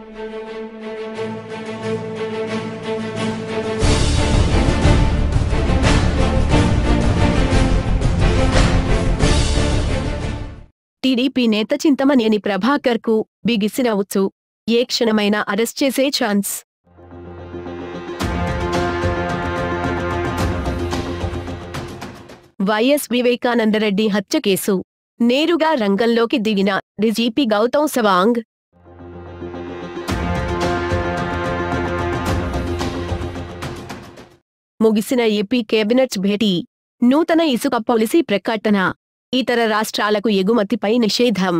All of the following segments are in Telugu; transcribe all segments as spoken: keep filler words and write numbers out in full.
టీడీపీ నేత చింతమనేని ప్రభాకర్కు బిగిసిన ఉచ్చు. ఏ క్షణమైనా అరెస్ట్ చేసే ఛాన్స్. వైఎస్ వివేకానందరెడ్డి హత్య కేసు. నేరుగా రంగంలోకి దిగిన డీజీపీ గౌతమ్ సవాంగ్. ముగిసిన ఏపీ కేబినెట్ భేటీ. నూతన ఇసుక పాలసీ ప్రకటన. ఇతర రాష్ట్రాలకు ఎగుమతిపై నిషేధం.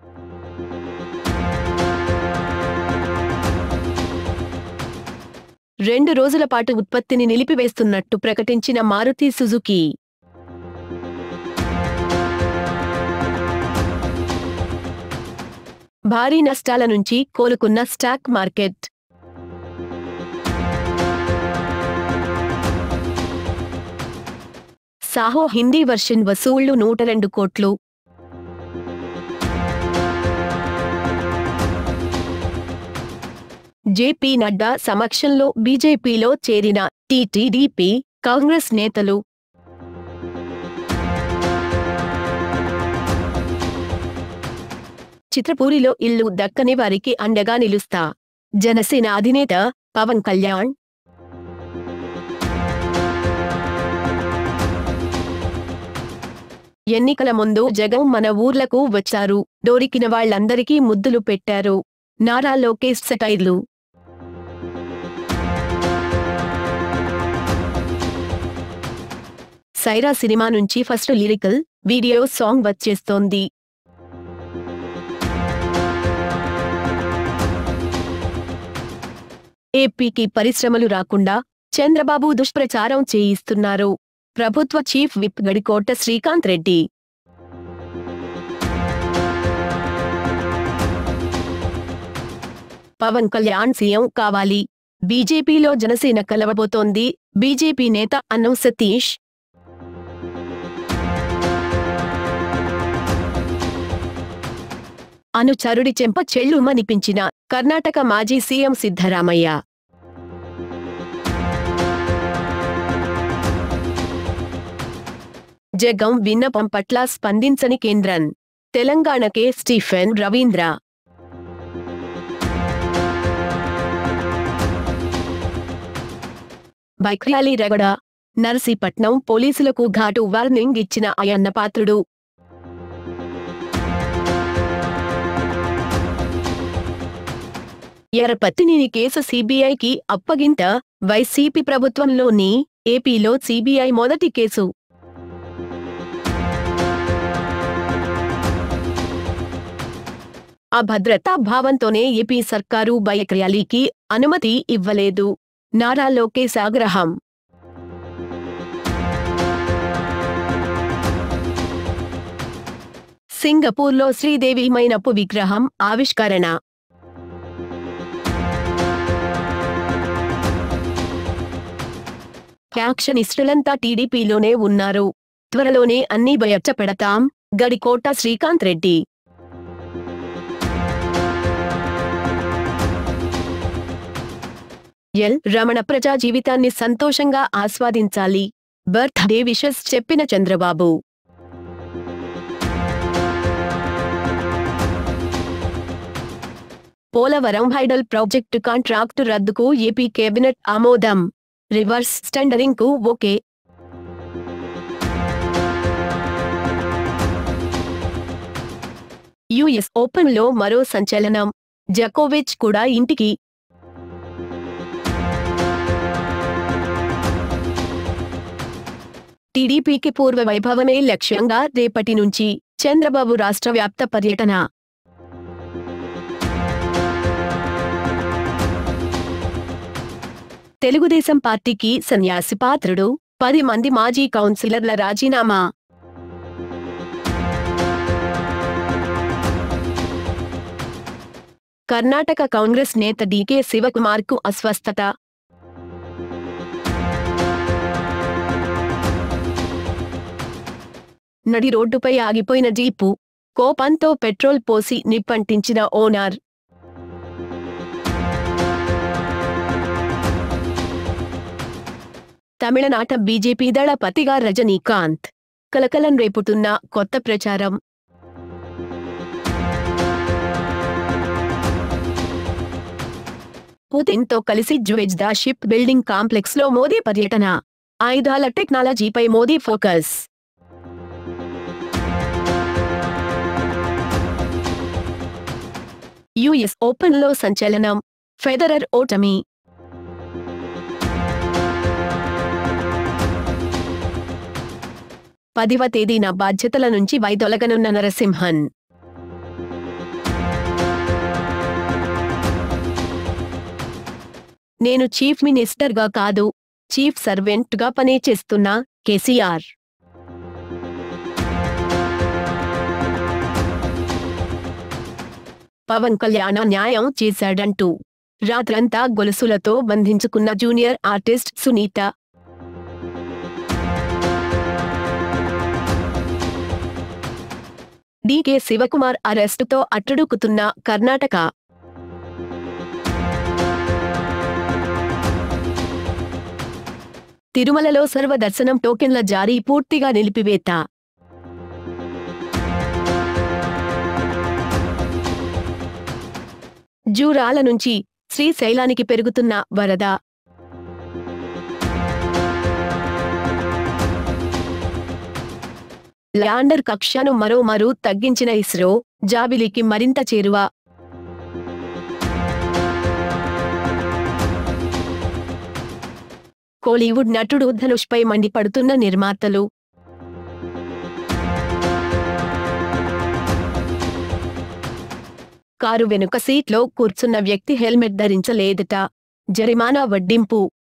రెండు రోజుల పాటు ఉత్పత్తిని నిలిపివేస్తున్నట్టు ప్రకటించిన మారుతి సుజుకి. భారీ నష్టాల నుంచి కోలుకున్న stock market. Saaho Hindi version వసూళ్లు నూట రెండు కోట్లు. జేపీ నడ్డా సమక్షంలో బీజేపీలో చేరిన టీటీడీపీ, కాంగ్రెస్ నేతలు. చిత్రపూరిలో ఇల్లు దక్కని వారికి అండగా నిలుస్తా. జనసేన అధినేత పవన్ కళ్యాణ్. ఎన్నికల ముందు జగన్ మన ఊర్లకు వచ్చారు. దొరికిన వాళ్లందరికీ ముద్దులు పెట్టారు. నారా లోకేష్ సెటైర్లు. సైరా సినిమా నుంచి ఫస్ట్ లిరికల్ వీడియో సాంగ్ వచ్చేస్తోంది. ఏపీకి పరిశ్రమలు రాకుండా చంద్రబాబు దుష్ప్రచారం చేయిస్తున్నారు. ప్రభుత్వ chief whip Gadikota Srikanth Reddy. Pawan Kalyan CM కావాలి. బీజేపీలో జనసేన కలవబోతోంది. బీజేపీ నేత అన్నం సతీష్. అనుచరుడి చెంప చెళ్లుమనిపించిన కర్ణాటక మాజీ సీఎం సిద్ధరామయ్య. జగన్ విన్నపం పట్ల స్పందించని కేంద్రం. తెలంగాణకే స్టీఫెన్ రవీంద్ర. బైక్ ర్యాలీ రగడ. నర్సీపట్నం పోలీసులకు ఘాటు వార్నింగ్ ఇచ్చిన అయ్యన్న పాత్రుడు. ఎర్రపత్తినేని కేసు సీబీఐకి అప్పగింత. వైసీపీ ప్రభుత్వంలోని ఏపీలో సీబీఐ మొదటి కేసు. అభద్రతా భావంతోనే ఏపీ సర్కారు బైక్ ర్యాలీకి అనుమతి ఇవ్వలేదు. నారా లోకేష్ ఆగ్రహం. సింగపూర్లో శ్రీదేవి మైనపు విగ్రహం ఆవిష్కరణ. ఫ్యాక్షనిస్టులంతా టీడీపీలోనే ఉన్నారు. త్వరలోనే అన్నీ బయటపెడతాం. గడికోట శ్రీకాంత్ రెడ్డి. ఎల్ రమణ ప్రజా జీవితాన్ని సంతోషంగా ఆస్వాదించాలి. బర్త్ డే విషెస్ చెప్పిన Chandrababu. Polavaram hydel project contract రద్దుకు ఏపీ కేబినెట్ ఆమోదం. రివర్స్ టెండరింగ్ కు ఓకే. యుఎస్ ఓపెన్లో మరో సంచలనం. జకోవిచ్ కూడా ఇంటికి. టీడీపీకి పూర్వ వైభవమే లక్ష్యంగా రేపటి నుంచి చంద్రబాబు రాష్ట్ర వ్యాప్త పర్యటన. తెలుగుదేశం పార్టీకి సన్యాసి పాత్రుడు. పది మంది మాజీ కౌన్సిలర్ల రాజీనామా. కర్ణాటక కాంగ్రెస్ నేత డీకే శివకుమార్కు అస్వస్థత. నడి రోడ్డుపై ఆగిపోయిన జీపు. కోపంతో పెట్రోల్ పోసి నిప్పంటించిన ఓనర్. తమిళనాట బీజేపీ దళపతిగా రజనీకాంత్. కలకలం రేపుతున్న కొత్త ప్రచారం. పుతిన్తో కలిసి జ్వెజ్దా షిప్ బిల్డింగ్ కాంప్లెక్స్లో మోదీ పర్యటన. ఆయుధాల టెక్నాలజీపై మోదీ ఫోకస్. యుఎస్ ఓపెన్లో సంచలనం. ఫెడరర్ ఓటమి. పదివ తేదీన బాధ్యతల నుంచి వైదొలగనున్న నరసింహన్. నేను చీఫ్ మినిస్టర్గా కాదు, చీఫ్ సర్వెంట్గా పనిచేస్తున్నా కేసీఆర్. పవన్ కళ్యాణ్ న్యాయం చేశాడంటూ రాత్రంతా గొలుసులతో బంధించుకున్న junior artist Sunitha. DK Shivakumar అరెస్టుతో అట్టుడుకుతున్న కర్ణాటక. తిరుమలలో సర్వదర్శనం టోకెన్ల జారీ పూర్తిగా నిలిపివేత. జూరాల నుంచి శ్రీశైలానికి పెరుగుతున్న వరద. ల్యాండర్ కక్షను మరోమారు తగ్గించిన ఇస్రో, జాబిలికి మరింత చేరువ. కోలీవుడ్ నటుడు ధనుష్పై మండిపడుతున్న నిర్మాతలు. కారు వెనుక సీట్లో కూర్చున్న వ్యక్తి హెల్మెట్ ధరించలేదట. జరిమానా వడ్డింపు.